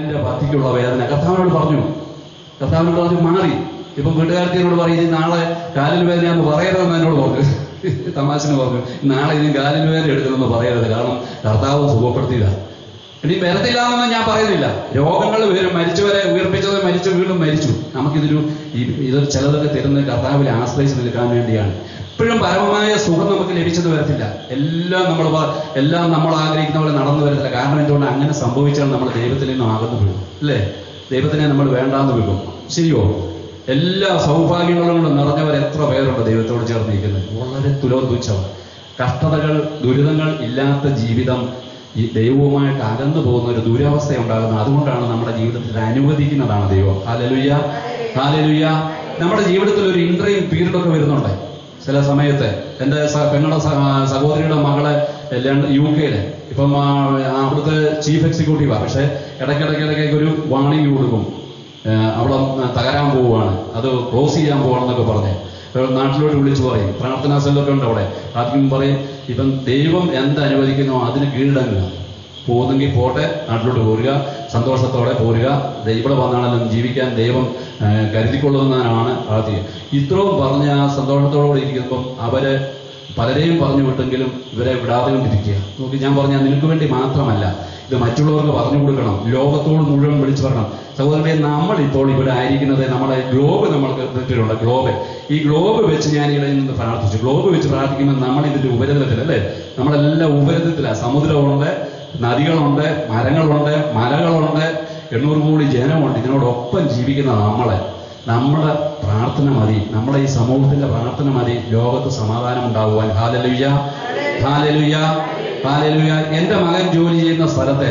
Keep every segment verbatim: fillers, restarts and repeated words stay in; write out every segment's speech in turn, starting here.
കാലിന്റെ പത്തിക്കുള്ള വേദന കർത്താവിനോട് പറഞ്ഞു. കർത്താവിനോട് പറഞ്ഞു മാറി. ഇപ്പം വീട്ടുകാരത്തിനോട് പറയും ഇനി നാളെ കാലിൽ വേദനയാന്ന് പറയരുതെന്ന് എന്നോട് പറഞ്ഞു. തമാശന് പറഞ്ഞു നാളെ ഇനി കാലിൽ വേദന എടുക്കണമെന്ന് പറയരുത്, കാരണം കർത്താവ് സുഖപ്പെടുത്തിയില്ല. ഇനി വരത്തില്ല എന്നൊന്നും ഞാൻ പറയുന്നില്ല. രോഗങ്ങൾ വരും, മരിച്ചവരെ ഉയർപ്പിച്ചത് മരിച്ചു വീണ്ടും മരിച്ചു. നമുക്കിതൊരു ഇതൊരു ചിലതൊക്കെ തരുന്നത് കർത്താവിൽ ആശ്രയിച്ച് നിൽക്കാൻ വേണ്ടിയാണ്. എപ്പോഴും പരമമായ സുഖം നമുക്ക് ലഭിച്ചെന്ന് വരത്തില്ല. എല്ലാം നമ്മൾ എല്ലാം നമ്മൾ ആഗ്രഹിക്കുന്ന പോലെ നടന്നു വരത്തില്ല. കാരണം എന്തുകൊണ്ട് അങ്ങനെ സംഭവിച്ചാൽ നമ്മൾ ദൈവത്തിൽ നിന്നും അകന്നു വീഴും, അല്ലേ? ദൈവത്തിനെ നമ്മൾ വേണ്ടാന്ന് വീഴും. ശരിയോ? എല്ലാ സൗഭാഗ്യങ്ങളും കൊണ്ട് നിറഞ്ഞവർ എത്ര പേരുണ്ട് ദൈവത്തോട് ചേർന്നിരിക്കുന്നത്? വളരെ തുലവും തുച്ഛമാണ്. കഷ്ടതകൾ ദുരിതങ്ങൾ ഇല്ലാത്ത ജീവിതം ഈ ദൈവവുമായിട്ട് അകന്നു പോകുന്ന ഒരു ദുരവസ്ഥ ഉണ്ടാകുന്നത്. അതുകൊണ്ടാണ് നമ്മുടെ ജീവിതത്തിൽ അനുവദിക്കുന്നതാണ് ദൈവം. ഹല്ലേലൂയ, ഹല്ലേലൂയ. നമ്മുടെ ജീവിതത്തിൽ ഒരു ഇൻട്രീം പീരീഡ് ഒക്കെ വരുന്നുണ്ട് ചില സമയത്ത്. എൻ്റെ പെങ്ങളുടെ സഹോദരിയുടെ മകളെ യു കെയില് ഇപ്പം അവിടുത്തെ ചീഫ് എക്സിക്യൂട്ടീവാണ്. പക്ഷെ ഇടയ്ക്കിടയ്ക്കിടയ്ക്ക് ഒരു വാണിംഗ് കൊടുക്കും, അവിടെ തകരാൻ പോവുകയാണ്, അത് ക്ലോസ് ചെയ്യാൻ പോവാണെന്നൊക്കെ പറഞ്ഞ് നാട്ടിലോട്ട് വിളിച്ചു പറയും. പ്രാർത്ഥനാ സെല്ലൊക്കെ ഉണ്ട് അവിടെ. ആദ്യം പറയും ഇപ്പം ദൈവം എന്തനുവദിക്കുന്നോ അതിന് കീഴടങ്ങുക. പോകുന്നെങ്കിൽ പോട്ടെ, നാട്ടിലോട്ട് പോരുക, സന്തോഷത്തോടെ പോരുക. ഇവിടെ വന്നാണെങ്കിലും ജീവിക്കാൻ ദൈവം കരുതിക്കൊള്ളുന്നതാണ് പ്രാർത്ഥിക്കുക. ഇത്രയും പറഞ്ഞ് ആ സന്തോഷത്തോടെ ഇരിക്കുമ്പം അവര് പലരെയും പറഞ്ഞു വിട്ടെങ്കിലും ഇവരെ വിടാതെ കൊണ്ടിരിക്കുക. നോക്കി, ഞാൻ പറഞ്ഞാൽ നിനക്ക് വേണ്ടി മാത്രമല്ല, ഇത് മറ്റുള്ളവർക്ക് പറഞ്ഞു കൊടുക്കണം, ലോകത്തോട് മുഴുവൻ വിളിച്ചു പറയണം. സഹോദരനെ, നമ്മൾ ഇപ്പോൾ ഇവിടെ ആയിരിക്കുന്നത് നമ്മുടെ ഗ്ലോബ് നമ്മൾക്ക് കിട്ടിയിട്ടുണ്ട്. ഗ്ലോബ് ഈ ഗ്ലോബ് വെച്ച് ഞാൻ ഇവിടെ നിന്ന് പ്രാർത്ഥിച്ചു. ഗ്ലോബ് വെച്ച് പ്രാർത്ഥിക്കുമ്പോൾ നമ്മൾ ഇതിന്റെ ഉപരിതലത്തിൽ, അല്ലേ? നമ്മളെല്ലാം ഉപരിതലത്തിലാണ്. സമുദ്രമുണ്ട്, നദികളുണ്ട്, മരങ്ങളുണ്ട്, മലകളുണ്ട്, എണ്ണൂറ് കോടി ജനമുണ്ട്. ഇതിനോടൊപ്പം ജീവിക്കുന്ന നമ്മളെ നമ്മുടെ പ്രാർത്ഥന മതി, നമ്മുടെ ഈ സമൂഹത്തിന്റെ പ്രാർത്ഥന മതി ലോകത്ത് സമാധാനം ഉണ്ടാകുവാൻ. ഹല്ലേലൂയ, ഹല്ലേലൂയ, ഹല്ലേലൂയ. എൻ്റെ മകൻ ജോലി ചെയ്യുന്ന സ്ഥലത്തെ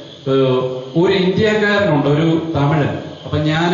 ഒരു ഇന്ത്യക്കാരനുണ്ട്, ഒരു തമിഴൻ. അപ്പം ഞാൻ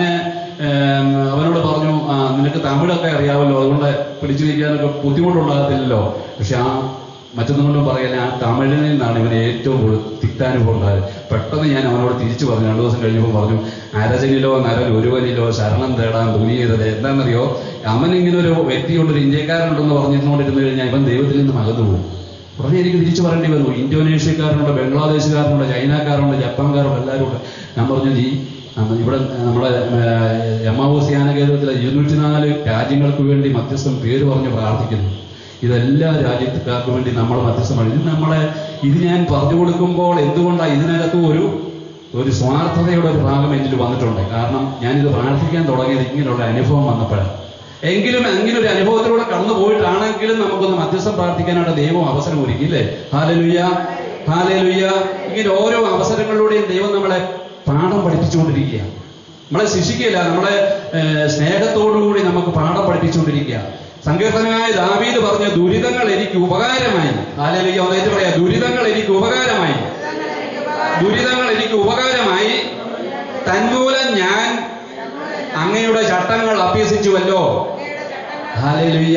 അവനോട് പറഞ്ഞു, ആ നിനക്ക് തമിഴൊക്കെ അറിയാമല്ലോ, അതുകൊണ്ട് പിടിച്ചു വയ്ക്കാനൊക്കെ ബുദ്ധിമുട്ടുണ്ടാകത്തില്ലല്ലോ. പക്ഷെ ആ മറ്റൊന്നും കൊണ്ടും പറയല, ആ തമിഴിൽ നിന്നാണ് ഇവന് ഏറ്റവും കൂടുതൽ തിക്താനുഭവം ഉണ്ടായത്. പെട്ടെന്ന് ഞാൻ അവനോട് തിരിച്ചു പറഞ്ഞു. രണ്ടു ദിവസം കഴിഞ്ഞപ്പോൾ പറഞ്ഞു, അരചനിലോ നരൽ ഒരുവനിലോ ശരണം തേടാൻ തുനിയരുത്. എന്താണെന്നറിയോ, അവനിങ്ങനെ ഒരു വ്യക്തിയുണ്ട്, ഒരു ഇന്ത്യക്കാരനുണ്ടെന്ന് പറഞ്ഞിരുന്നുകൊണ്ടിരുന്നു കഴിഞ്ഞാൽ ഇവൻ ദൈവത്തിൽ നിന്ന് അകന്നു പോകും. ഉടനെ എനിക്ക് തിരിച്ചു പറയേണ്ടി വന്നു. ഇന്തോനേഷ്യക്കാരനുണ്ട്, ബംഗ്ലാദേശുകാരനുണ്ട്, ചൈനക്കാരുണ്ട്, ജപ്പാൻകാരുണ്ട്, എല്ലാവരും ഉണ്ട്. ഞാൻ പറഞ്ഞു, ഈ ഇവിടെ നമ്മുടെ എമ്മാവൂസിയാന കേന്ദ്രത്തിലെ ഇരുന്നൂറ്റി നാല് രാജ്യങ്ങൾക്ക് വേണ്ടി മധ്യസ്ഥം പേര് പറഞ്ഞ് പ്രാർത്ഥിക്കുന്നു. ഇതെല്ലാ രാജ്യക്കാർക്ക് വേണ്ടി നമ്മൾ മധ്യസ്ഥമാണ്. ഇത് നമ്മളെ ഇത് ഞാൻ പറഞ്ഞു കൊടുക്കുമ്പോൾ എന്തുകൊണ്ടാണ് ഇതിനകത്ത് ഒരു ഒരു സ്വാർത്ഥതയുടെ ഒരു ഭാഗം എന്നിൽ വന്നിട്ടുണ്ട്. കാരണം ഞാനിത് പ്രാർത്ഥിക്കാൻ തുടങ്ങിയത് ഇങ്ങനെയുള്ള അനുഭവം വന്നപ്പോഴാണ്. എങ്കിലും അങ്ങനെ ഒരു അനുഭവത്തിലൂടെ കടന്നു പോയിട്ടാണെങ്കിലും നമുക്കൊന്ന് മധ്യസ്ഥം പ്രാർത്ഥിക്കാനായിട്ട് ദൈവം അവസരം ഒരുക്കി, ഇല്ലേ? ഹല്ലേലൂയ, ഹല്ലേലൂയ. ഇങ്ങനെ ഓരോ അവസരങ്ങളിലൂടെയും ദൈവം നമ്മളെ പാഠം പഠിപ്പിച്ചുകൊണ്ടിരിക്കുക. നമ്മളെ ശിക്ഷിക്കുകയില്ല, നമ്മളെ സ്നേഹത്തോടുകൂടി നമുക്ക് പാഠം പഠിപ്പിച്ചുകൊണ്ടിരിക്കുക. സങ്കീർത്തനായ ദാവീദ് പറഞ്ഞ ദുരിതങ്ങൾ എനിക്ക് ഉപകാരമായി. ഹല്ലേലൂയ. ഒന്നേറ്റ് പറയാ, ദുരിതങ്ങൾ എനിക്ക് ഉപകാരമായി, ദുരിതങ്ങൾ എനിക്ക് ഉപകാരമായി, തന്മൂലം ഞാൻ അങ്ങയുടെ ചട്ടങ്ങൾ അഭ്യസിച്ചുവല്ലോ. ഹല്ലേലൂയ.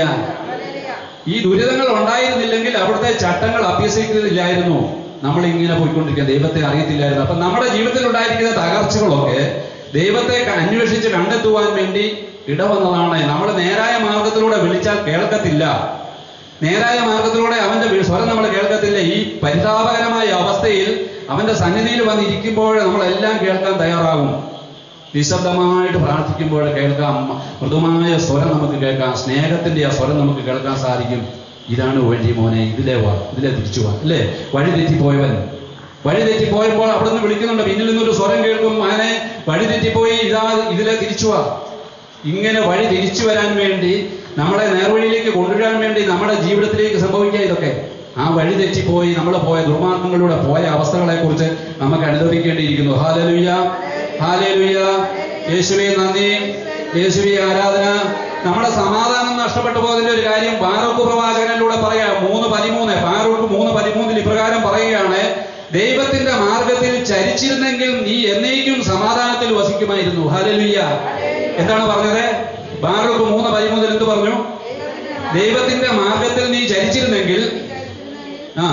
ഈ ദുരിതങ്ങൾ ഉണ്ടായിരുന്നില്ലെങ്കിൽ അവിടുത്തെ ചട്ടങ്ങൾ അഭ്യസിക്കുന്നില്ലായിരുന്നു. നമ്മൾ ഇങ്ങനെ പോയിക്കൊണ്ടിരിക്കുക, ദൈവത്തെ അറിയത്തില്ലായിരുന്നു. അപ്പൊ നമ്മുടെ ജീവിതത്തിൽ ഉണ്ടായിരിക്കുന്ന തകർച്ചകളൊക്കെ ദൈവത്തെ അന്വേഷിച്ച് കണ്ടെത്തുവാൻ വേണ്ടി ഇടവന്നതാണ്. നമ്മൾ നേരായ മാർഗത്തിലൂടെ വിളിച്ചാൽ കേൾക്കത്തില്ല, നേരായ മാർഗത്തിലൂടെ അവന്റെ സ്വരം നമ്മൾ കേൾക്കത്തില്ല. ഈ പരിതാപകരമായ അവസ്ഥയിൽ അവന്റെ സന്നിധിയിൽ വന്നിരിക്കുമ്പോൾ നമ്മളെല്ലാം കേൾക്കാൻ തയ്യാറാകും. നിശബ്ദമായിട്ട് പ്രാർത്ഥിക്കുമ്പോൾ കേൾക്കാം, മൃദുമായ സ്വരം നമുക്ക് കേൾക്കാം, സ്നേഹത്തിന്റെ ആ സ്വരം നമുക്ക് കേൾക്കാൻ സാധിക്കും. ഇതാണ് വഴി മോനെ, ഇതിലെ വാ, ഇതിലെ തിരിച്ചു വാ, അല്ലേ? വഴി തെറ്റിപ്പോയവൻ വഴി തെറ്റിപ്പോയപ്പോൾ അവിടെ നിന്ന് വിളിക്കുന്നുണ്ട്. പിന്നിൽ നിന്നൊരു സ്വരം കേൾക്കും, മോനെ വഴി തെറ്റിപ്പോയി, ഇതാ ഇതിലെ തിരിച്ചു വാ. ഇങ്ങനെ വഴി തിരിച്ചു വരാൻ വേണ്ടി, നമ്മളെ നേർവഴിയിലേക്ക് കൊണ്ടുവരാൻ വേണ്ടി നമ്മുടെ ജീവിതത്തിലേക്ക് സംഭവിക്കുക ഇതൊക്കെ. ആ വഴി തെറ്റിപ്പോയി നമ്മൾ പോയ ദുർമാർഗങ്ങളിലൂടെ പോയ അവസ്ഥകളെ കുറിച്ച് നമുക്ക് അനുഭവിക്കേണ്ടിയിരിക്കുന്നു. Hallelujah, hallelujah. യേശുവേ നന്ദി, യേശുവേ ആരാധന. നമ്മുടെ സമാധാനം നഷ്ടപ്പെട്ടു പോകുന്നതിന്റെ ഒരു കാര്യം ബാറൂക്ക് പ്രവാചകനിലൂടെ പറയാം. മൂന്ന് പതിമൂന്ന് ബാറൂക്ക് മൂന്ന് പതിമൂന്നിൽ ഇപ്രകാരം പറയുകയാണ്, ദൈവത്തിന്റെ മാർഗത്തിൽ ചരിച്ചിരുന്നെങ്കിൽ നീ എന്നേക്കും സമാധാനത്തിൽ വസിക്കുമായിരുന്നു. ഹല്ലേലൂയ. എന്താണ് പറഞ്ഞത്? ബാറൂക്ക് മൂന്ന് പതിമൂന്നിൽ എന്ത് പറഞ്ഞു? ദൈവത്തിന്റെ മാർഗത്തിൽ നീ ചരിച്ചിരുന്നെങ്കിൽ ആ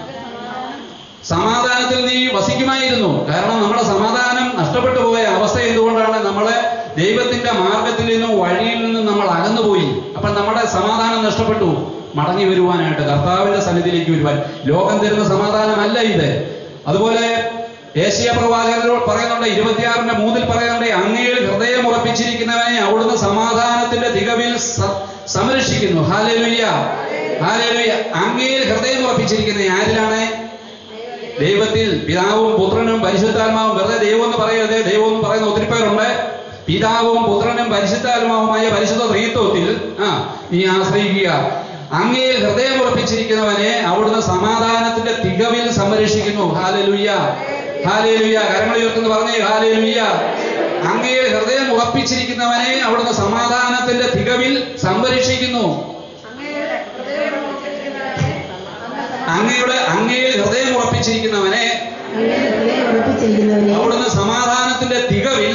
സമാധാനത്തിൽ നീ വസിക്കുമായിരുന്നു. കാരണം നമ്മുടെ സമാധാനം നഷ്ടപ്പെട്ടു പോയ അവസ്ഥ എന്തുകൊണ്ടാണ്? നമ്മളെ ദൈവത്തിന്റെ മാർഗത്തിൽ നിന്നും വഴിയിൽ നിന്നും നമ്മൾ അകന്നുപോയി. അപ്പൊ നമ്മുടെ സമാധാനം നഷ്ടപ്പെട്ടു. മടങ്ങി വരുവാനായിട്ട് കർത്താവിന്റെ സന്നിധിയിലേക്ക് വരുവാൻ, ലോകം തരുന്ന സമാധാനമല്ല ഇത്. അതുപോലെ യേശയ്യാ പ്രവാചകനോട് പറയുന്നുണ്ട്, ഇരുപത്തിയാറിന്റെ മൂന്നിൽ പറയുന്നുണ്ട്, അങ്ങയിൽ ഹൃദയം ഉറപ്പിച്ചിരിക്കുന്നവനെ അവിടുന്ന് സമാധാനത്തിന്റെ തികവിൽ സംരക്ഷിക്കുന്നു. ഹല്ലേലൂയ, ഹല്ലേലൂയ. അങ്ങയിൽ ഹൃദയം ഉറപ്പിച്ചിരിക്കുന്ന ആരിലാണ്? ദൈവത്തിൽ, പിതാവും പുത്രനും പരിശുദ്ധാത്മാവും. വെറുതെ ദൈവം എന്ന് പറയരുത്, ദൈവം എന്ന് പറയുന്ന ഒത്തിരി പേരുണ്ട്. പിതാവും പുത്രനും പരിശുദ്ധാത്മാവുമായ പരിശുദ്ധ ത്രിത്വത്തിൽ ആ നീ ആശ്രയിക്കുക. അങ്ങയിൽ ഹൃദയം ഉറപ്പിച്ചിരിക്കുന്നവനെ അവിടുന്ന് സമാധാനത്തിന്റെ തികവിൽ സംരക്ഷിക്കുന്നു. ഹല്ലേലൂയ, ഹല്ലേലൂയ. കരങ്ങൾ ഉയർത്തുന്നു പറഞ്ഞേ ഹല്ലേലൂയ. അങ്ങയിൽ ഹൃദയം ഉറപ്പിച്ചിരിക്കുന്നവനെ അവിടുന്ന് സമാധാനത്തിന്റെ തികവിൽ സംരക്ഷിക്കുന്നു. അങ്ങയുടെ അങ്ങയിൽ ഹൃദയം ഉറപ്പിച്ചിരിക്കുന്നവനെ അവിടുന്ന് സമാധാനത്തിന്റെ തികവിൽ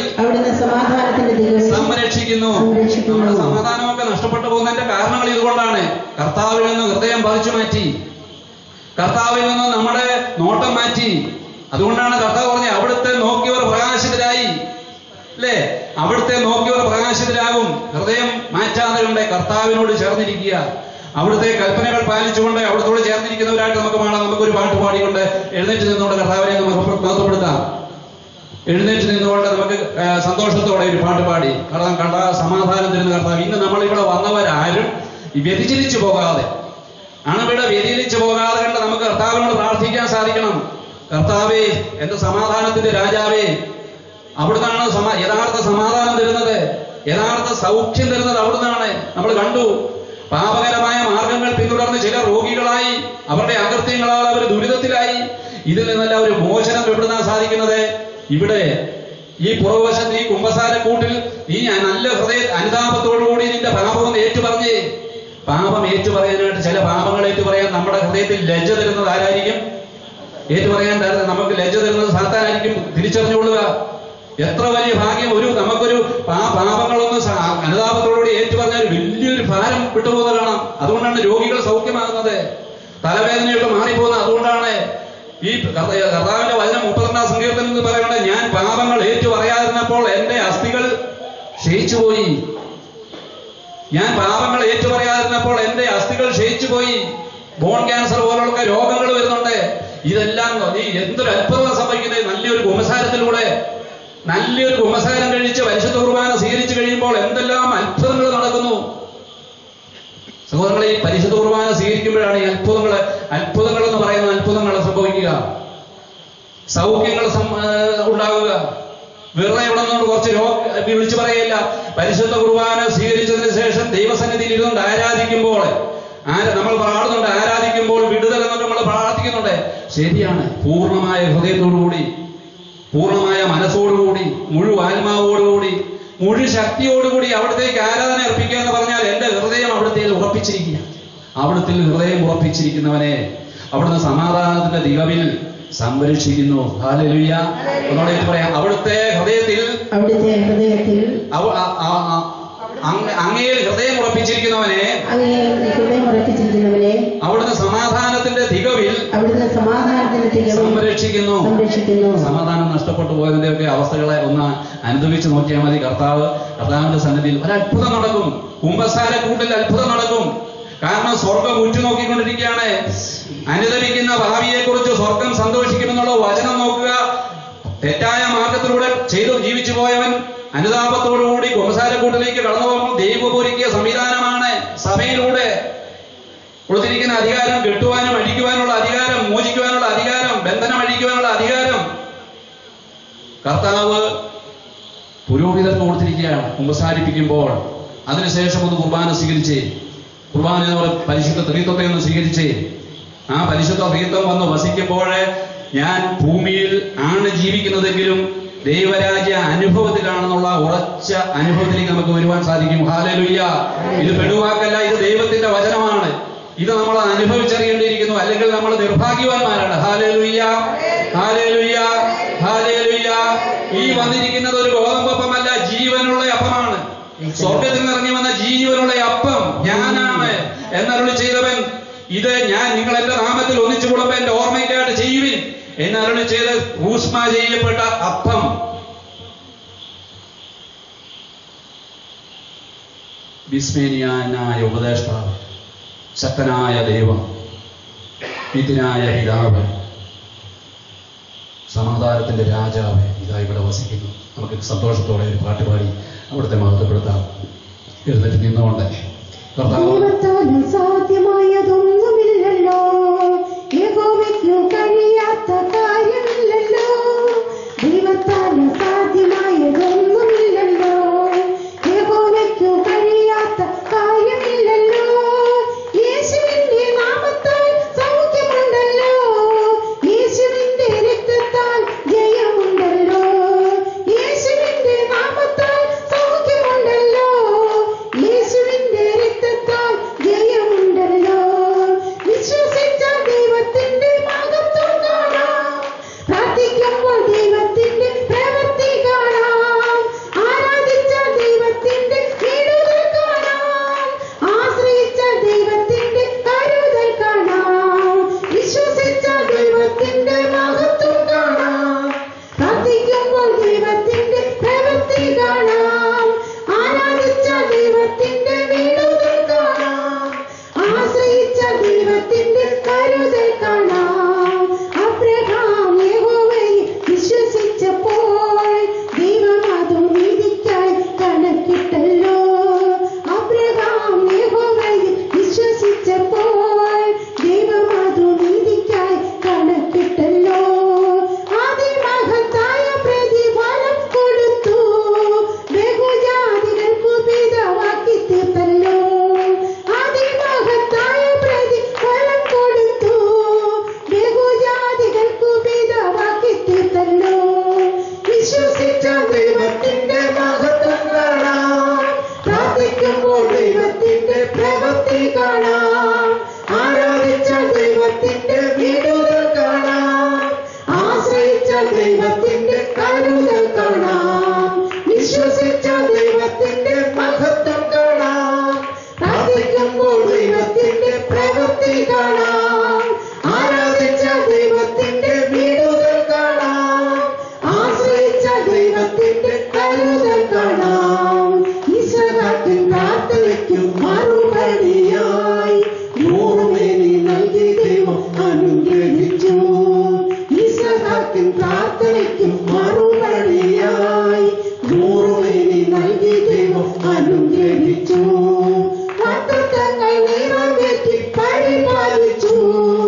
സംരക്ഷിക്കുന്നു. നമ്മുടെ സമാധാനമൊക്കെ നഷ്ടപ്പെട്ടു പോകുന്നതിന്റെ കാരണങ്ങൾ ഇതുകൊണ്ടാണ്. കർത്താവിൽ നിന്ന് ഹൃദയം പറിച്ചു മാറ്റി, കർത്താവിൽ നിന്ന് നമ്മുടെ നോട്ടം മാറ്റി. അതുകൊണ്ടാണ് കർത്താവ് പറഞ്ഞത്, അവിടുത്തെ നോക്കിയവർ പ്രകാശിതരായി. അല്ലേ? അവിടുത്തെ നോക്കിയവർ പ്രകാശിതരാകും. ഹൃദയം മാറ്റാതെ കൊണ്ട് കർത്താവിനോട് ചേർന്നിരിക്കുക, അവിടുത്തെ കൽപ്പനകൾ പാലിച്ചുകൊണ്ട് അവിടുത്തോട് ചേർന്നിരിക്കുന്നവരായിട്ട് നമുക്ക് കാണാം. നമുക്കൊരു പാട്ട് പാടിക്കൊണ്ട് എഴുന്നേറ്റ് നിന്നുകൊണ്ട് കർത്താവിനെ നമുക്ക് മഹത്വപ്പെടുത്താം. എഴുന്നേറ്റ് നിന്നുകൊണ്ട് നമുക്ക് സന്തോഷത്തോടെ ഒരു പാട്ട് പാടി കാരണം കണ്ട സമാധാനം തരുന്ന കർത്താവ്. ഇന്ന് നമ്മളിവിടെ വന്നവരാരും വ്യതിചലിച്ചു പോകാതെ, അണുവിടെ വ്യതിചലിച്ചു പോകാതെ കണ്ട് നമുക്ക് കർത്താവിനോട് പ്രാർത്ഥിക്കാൻ സാധിക്കണം. കർത്താവേ, എന്റെ സമാധാനത്തിന്റെ രാജാവേ, അവിടുന്നാണ് സമ യഥാർത്ഥ സമാധാനം തരുന്നത്, യഥാർത്ഥ സൗഖ്യം തരുന്നത് അവിടുന്നാണ്. നമ്മൾ കണ്ടു, പാപകരമായ മാർഗങ്ങൾ പിന്തുടർന്ന് ചില രോഗികളായി, അവരുടെ അകൃത്യങ്ങളാൽ അവർ ദുരിതത്തിലായി. ഇതിൽ നിന്നെല്ലാം ഒരു മോചനം എവിടുന്നാണ് സാധിക്കുന്നത്? ഇവിടെ ഈ പുറവശത്ത് ഈ കുമ്പസാരക്കൂട്ടിൽ നീ നല്ല ഹൃദയ അനുതാപത്തോടുകൂടി നിന്റെ പാപം ഏറ്റുപറഞ്ഞേ. പാപം ഏറ്റുപറയാനായിട്ട് ചില പാപങ്ങൾ ഏറ്റുപറയാൻ നമ്മുടെ ഹൃദയത്തിൽ ലജ്ജ തരുന്നത് ആരായിരിക്കും? ഏറ്റുപറയാൻ നമുക്ക് ലജ്ജ തരുന്നത് സാത്താനായിരിക്കും. തിരിച്ചറിഞ്ഞുകൊള്ളുക. എത്ര വലിയ ഭാഗ്യം! ഒരു നമുക്കൊരു ആ പാപങ്ങളൊന്ന് അനുതാപത്തോടുകൂടി ഏറ്റുപറഞ്ഞാൽ വലിയൊരു ഭാരം വിട്ടുപോകുന്നത് കാണാം. അതുകൊണ്ടാണ് രോഗികൾ സൗഖ്യമാകുന്നത്, തലവേദനയൊക്കെ മാറിപ്പോകുന്നത്. അതുകൊണ്ടാണ് ഈ കർത്താവിന്റെ വചനം മുപ്പത്തിരണ്ടാം സങ്കീർത്തനം എന്ന് പറയുന്നത്, ഞാൻ പാപങ്ങൾ ഏറ്റു പറയാതിരുന്നപ്പോൾ എന്റെ അസ്ഥികൾ ക്ഷയിച്ചുപോയി. ഞാൻ പാപങ്ങൾ ഏറ്റു പറയാതിരുന്നപ്പോൾ എന്റെ അസ്ഥികൾ ക്ഷയിച്ചുപോയി. ബോൺ ക്യാൻസർ പോലുള്ള രോഗങ്ങൾ വരുന്നുണ്ട്. ഇതെല്ലാം നീ എന്തൊരു അത്ഭുതം സംഭവിക്കുന്നത്! നല്ലൊരു കുമ്പസാരത്തിലൂടെ, നല്ലൊരു കുമ്പസാരം കഴിച്ച് പരിശുദ്ധ കുർബാന സ്വീകരിച്ചു കഴിയുമ്പോൾ എന്തെല്ലാം അത്ഭുതങ്ങൾ നടക്കുന്നു. സഹോദരങ്ങളെ, ഈ പരിശുദ്ധ കുർബാന സ്വീകരിക്കുമ്പോഴാണ് ഈ അത്ഭുതങ്ങൾ അത്ഭുതങ്ങൾ എന്ന് പറയുന്ന അത്ഭുതങ്ങൾ സംഭവിക്കുക, സൗഖ്യങ്ങൾ ഉണ്ടാവുക. വെറുതെ ഇവിടെ നിന്നുകൊണ്ട് കുറച്ച് രോഗ വിളിച്ചു പറയില്ല. പരിശുദ്ധ കുർബാന സ്വീകരിച്ചതിന് ശേഷം ദൈവസന്നിധിയിൽ ഇരുന്നുകൊണ്ട് ആരാധിക്കുമ്പോൾ, ആര് നമ്മൾ പാടുന്നുണ്ട്, ആരാധിക്കുമ്പോൾ വിടുതൽ എന്നൊക്കെ നമ്മൾ പ്രാർത്ഥിക്കുന്നുണ്ട്. ശരിയാണ്. പൂർണ്ണമായ ഹൃദയത്തോടുകൂടി, പൂർണ്ണമായ മനസ്സോടുകൂടി, മുഴുവൻ ആത്മാവോടുകൂടി, മുഴു ശക്തിയോടുകൂടി അവിടത്തേക്ക് ആരാധന അർപ്പിക്കുക എന്ന് പറഞ്ഞാൽ എന്റെ ഹൃദയം അവിടുത്തെ ഉറപ്പിച്ചിരിക്കുക. അവിടുത്തെ ഹൃദയം ഉറപ്പിച്ചിരിക്കുന്നവനെ അവിടുന്ന് സമാധാനത്തിന്റെ ദിഗവിൽ സംരക്ഷിക്കുന്നു. ഹല്ലേലൂയ. ഒന്നോടെ പറയാം, അവിടുത്തെ ഹൃദയത്തിൽ അങ്ങയിൽ ഹൃദയം ഉറപ്പിച്ചിരിക്കുന്നവനെ അവിടുന്ന് സമാധാനത്തിന്റെ തികവിൽ സംരക്ഷിക്കുന്നു. സമാധാനം നഷ്ടപ്പെട്ടു പോയതിന്റെയൊക്കെ അവസ്ഥകളെ ഒന്ന് അനുഭവിച്ച് നോക്കിയാൽ മതി. കർത്താവ് കർത്താവിന്റെ സന്നിധിയിൽ ഒരു അത്ഭുതം നടക്കും. കുമ്പസാരക്കൂട്ടിൽ അത്ഭുതം നടക്കും. കാരണം സ്വർഗം ഉറ്റുനോക്കിക്കൊണ്ടിരിക്കുകയാണ്. അനുദപിക്കുന്ന ഭാവിയെ കുറിച്ച് സ്വർഗം സന്തോഷിക്കുമെന്നുള്ള വചനം നോക്കുക. തെറ്റായ മാർഗത്തിലൂടെ ചെയ്തു ജീവിച്ചു പോയവൻ അനുതാപത്തോടുകൂടി കുമ്പസാരക്കൂട്ടിലേക്ക് കടന്നു പോകുമ്പോൾ ദൈവം ഒരുക്കിയ സംവിധാനമാണ് സഭയിലൂടെ കൊടുത്തിരിക്കുന്ന അധികാരം. കെട്ടുവാനും അഴിക്കുവാനുള്ള അധികാരം, മോചിക്കുവാനുള്ള അധികാരം, ബന്ധനം അഴിക്കുവാനുള്ള അധികാരം കർത്താവ് പുരോഹിതർക്ക് കൊടുത്തിരിക്കുകയാണ്. കുമ്പസാരിപ്പിക്കുമ്പോൾ അതിനുശേഷം ഒന്ന് കുർബാന സ്വീകരിച്ചേ. കുർബാന എന്ന് പറയുന്ന പരിശുദ്ധ ത്രിത്വത്തെ ഒന്ന് സ്വീകരിച്ചേ. ആ പരിശുദ്ധ ത്രിത്വം വന്ന് വസിക്കുമ്പോൾ ഞാൻ ഭൂമിയിൽ ആണ് ജീവിക്കുന്നതെങ്കിലും ദൈവരാജ്യ അനുഭവത്തിലാണെന്നുള്ള ഉറച്ച അനുഭവത്തിലേക്ക് നമുക്ക് വരുവാൻ സാധിക്കും. ഹല്ലേലൂയ. ഇത് പെടുവാക്കല്ല, ഇത് ദൈവത്തിന്റെ വചനമാണ്. ഇത് നമ്മൾ അനുഭവിച്ചറിയേണ്ടിയിരിക്കുന്നു, അല്ലെങ്കിൽ നമ്മൾ നിർഭാഗ്യവാന്മാരാണ്. ഹല്ലേലൂയ, ഹല്ലേലൂയ, ഹല്ലേലൂയ. ഈ വന്നിരിക്കുന്നത് ഒരു ഗോതമ്പപ്പമല്ല, ജീവനുള്ള അപ്പമാണ്. സ്വർഗത്തിൽ നിന്ന് ഇറങ്ങി വന്ന ജീവനുള്ള അപ്പം ഞാനാണ് എന്നരുളി ചെയ്തവൻ. ഇത് ഞാൻ നിങ്ങൾ എന്റെ നാമത്തിൽ ഒന്നിച്ചു കൂടുമ്പോൾ എന്റെ ഓർമ്മയ്ക്കായിട്ട് ചെയ്യുവിൻ എന്നരുളി ചെയ്ത് ഊഷ്മ ചെയ്യപ്പെട്ട അപ്പം. വിസ്മയനായ ഉപദേഷ്ടാവ്, ശക്തനായ ദൈവം, നിത്യനായ പിതാവ്, സമാധാനത്തിന്റെ രാജാവ് ഇതാ ഇവിടെ വസിക്കുന്നു. നമുക്ക് സന്തോഷത്തോടെ ഒരു പാട്ട് പാടി അവിടുത്തെ മഹത്വപ്പെടുത്താം. എഴുന്നേറ്റ് നിന്നുകൊണ്ട് ദൈവത്താലും സാധ്യമായതൊന്നുമില്ലല്ലോ, യഹോവയ്ക്കു കഴിയാത്ത കാര്യമില്ലല്ലോ. ദൈവത്താലും സാധ്യമായതൊന്നുമില്ലല്ലോ, യഹോവയ്ക്കു കഴിയാത്ത കാര്യമില്ലല്ലോ. യേശുവിന്റെ നാമത്താൽ സൗഖ്യമുണ്ടല്ലോ, യേശുവിന്റെ രക്തത്താൽ ജയമുണ്ടല്ലോ. യേശുവിന്റെ നാമത്താൽ സൗഖ്യമുണ്ടല്ലോ, യേശുവിന്റെ രക്തത്താൽ ജയമുണ്ടല്ലോ. വിശ്വസിച്ച ദൈവത്തിന്റെ മഹത്വം കാണാം, പ്രാർത്ഥിക്കുമ്പോൾ ദൈവത്തിന്റെ പ്രവൃത്തി കാണാം. ആരാധിച്ച ദൈവത്തിന്റെ വിടുതൽ കാണാം, ആശ്രയിച്ച ദൈവത്തിന്റെ കരുതൽ കാണാം. വിശ്വസിച്ച ദൈവത്തിന്റെ മഹത്വം കാണാം, പ്രാർത്ഥിക്കുമ്പോൾ ദൈവത്തിന്റെ പ്രവൃത്തി കാണാം. ആരാധിച്ച ദൈവത്തിന്റെ വിടുതൽ കാണാം, ആശ്രയിച്ച ദൈവത്തിന്റെ കരുതൽ കാണാം. അബ്രഹാം യഹോവയെ വിശ്വസിച്ചപ്പോൾ ദൈവം അതു നീതിക്കായി കണക്കിട്ടല്ലോ. അബ്രഹാം യഹോവയെ വിശ്വസിച്ചപ്പോൾ ദൈവം അതു നീതിക്കായി കണക്കിട്ടല്ലോ. അതിമഹത്തായ പ്രതിഫലം കൊടുത്തു, ബഹുജാതികൾക്കു പിതാവാക്കി തീർത്തല്ലോ. അതിമഹത്തായ പ്രതിഫലം കൊടുത്തു, ബഹുജാതികൾക്കു പിതാവാക്കി തീർത്തല്ലോ. വിശ്വസിച്ച ദൈവത്തിന്റെ മഹത്വം കാണാം, പ്രാർത്ഥിക്കുമ്പോൾ ദൈവത്തിന്റെ പ്രവൃത്തി കാണാം. ആരാധിച്ച ദൈവത്തിന്റെ വിടുതൽ കാണാം, ആശ്രയിച്ച ദൈവത്തിന്റെ കരുതൽ കാണാം. വിശ്വസിച്ച ദൈവത്തിന്റെ മഹത്വം കാണാം, പ്രാർത്ഥിക്കുമ്പോൾ ദൈവത്തിന്റെ പ്രവൃത്തി കാണാം. ആരാധിച്ച ദൈവത്തിന്റെ വിടുതൽ കാണാം, ആശ്രയിച്ച ദൈവത്തിന്റെ കരുതൽ കാണാം. ഇസ്രായേലിൻ പ്രാർത്ഥനയ്ക്കും മറുപടിയായി നൂറുമേനി നൽകി ദൈവം അനുഗ്രഹിച്ചു. ഇസ്രായേലിൻ പ്രാർത്ഥനയ്ക്കും മറുപടിയായി നൂറുമേനി നൽകി ദൈവം അനുഗ്രഹിച്ചു. വാഗ്ദത്തങ്ങൾ നിറവേറ്റി പരിപാലിച്ചു,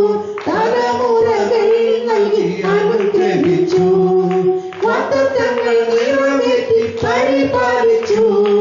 തലമുറകൾ നൽകി അനുഗ്രഹിച്ചു. വാഗ്ദത്തങ്ങൾ നിറവേറ്റി പരിപാലിച്ചു,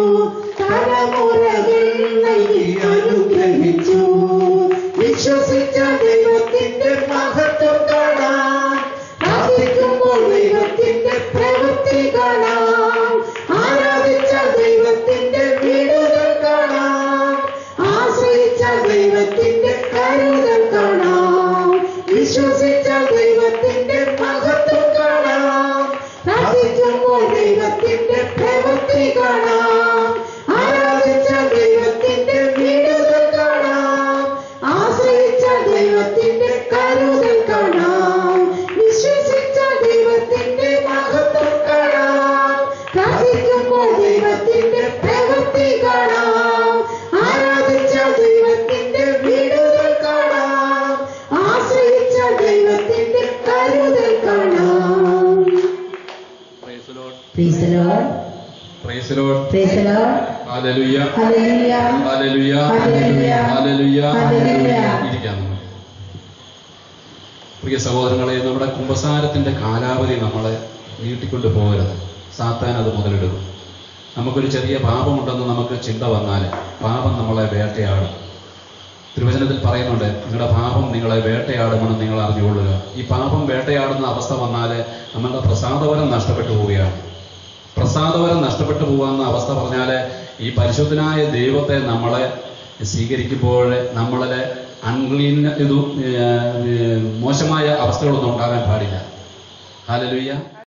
തലമുറകൾ നൽകി അനുഗ്രഹിച്ചു. വിശ്വസിച്ച ദൈവത്തിന്റെ മഹത്വം കാണാം, പ്രാർത്ഥിക്കുമ്പോൾ ദൈവത്തിന്റെ പ്രവൃത്തി കാണാം. ആരാധിച്ച ദൈവത്തിന്റെ വിടുതൽ കാണാം, ആശ്രയിച്ച ദൈവത്തിന്റെ കരുതൽ കാണാം. വിശ്വസിച്ച ദൈവത്തിന്റെ മഹത്വം കാണാം, പ്രാർത്ഥിക്കുമ്പോൾ ദൈവത്തിന്റെ പ്രവൃത്തി കാണാം. ആരാധിച്ച ദൈവത്തിന്റെ വിടുതൽ കാണാം, ആശ്രയിച്ച ദൈവത്തിന്റെ കരുതൽ കാണാം. വിശ്വസിച്ച ദൈവത്തിന്റെ മഹത്വം കാണാം, പ്രാർത്ഥിക്കുമ്പോൾ ദൈവത്തിന്റെ പ്രവൃത്തി കാണാം. ആരാധിച്ച ദൈവത്തിന്റെ വിടുതൽ കാണാം, ആശ്രയിച്ച ദൈവത്തിന്റെ കരുതൽ കാണാം. Praise the Lord. Praise the Lord. Praise the Lord. Praise the Lord. Hallelujah. Hallelujah. Hallelujah. Hallelujah. Hallelujah. Hallelujah. ഇരിക്കാം നമുക്ക്. പ്രിയ സഹോദരങ്ങളെ, നമ്മുടെ കുമ്പസാരത്തിന്റെ കാലാവധി നമ്മളെ നീട്ടിക്കൊണ്ട് പോകരുത്. സാത്താൻ അത് മുതലെടുക്കും. നമുക്കൊരു ചെറിയ പാപമുണ്ടെന്ന് നമുക്ക് ചിന്ത വന്നാൽ പാപം നമ്മളെ വേട്ടയാടും. തിരുവചനത്തിൽ പറയുന്നുണ്ട്, നിങ്ങളുടെ പാപം നിങ്ങളെ വേട്ടയാടുമെന്ന് നിങ്ങൾ അറിഞ്ഞുകൊള്ളുക. ഈ പാപം വേട്ടയാടുന്ന അവസ്ഥ വന്നാൽ നമ്മളുടെ പ്രസാദവരം നഷ്ടപ്പെട്ടു പോവുകയാണ്. പ്രസാദവരം നഷ്ടപ്പെട്ടു പോകാവുന്ന അവസ്ഥ പറഞ്ഞാൽ ഈ പരിശുദ്ധനായ ദൈവത്തെ നമ്മളെ സ്വീകരിക്കുമ്പോൾ നമ്മളിലെ അൺക്ലീൻ ഇത് മോശമായ അവസ്ഥകളൊന്നും ഉണ്ടാകാൻ പാടില്ല. ഹല്ലേലൂയ.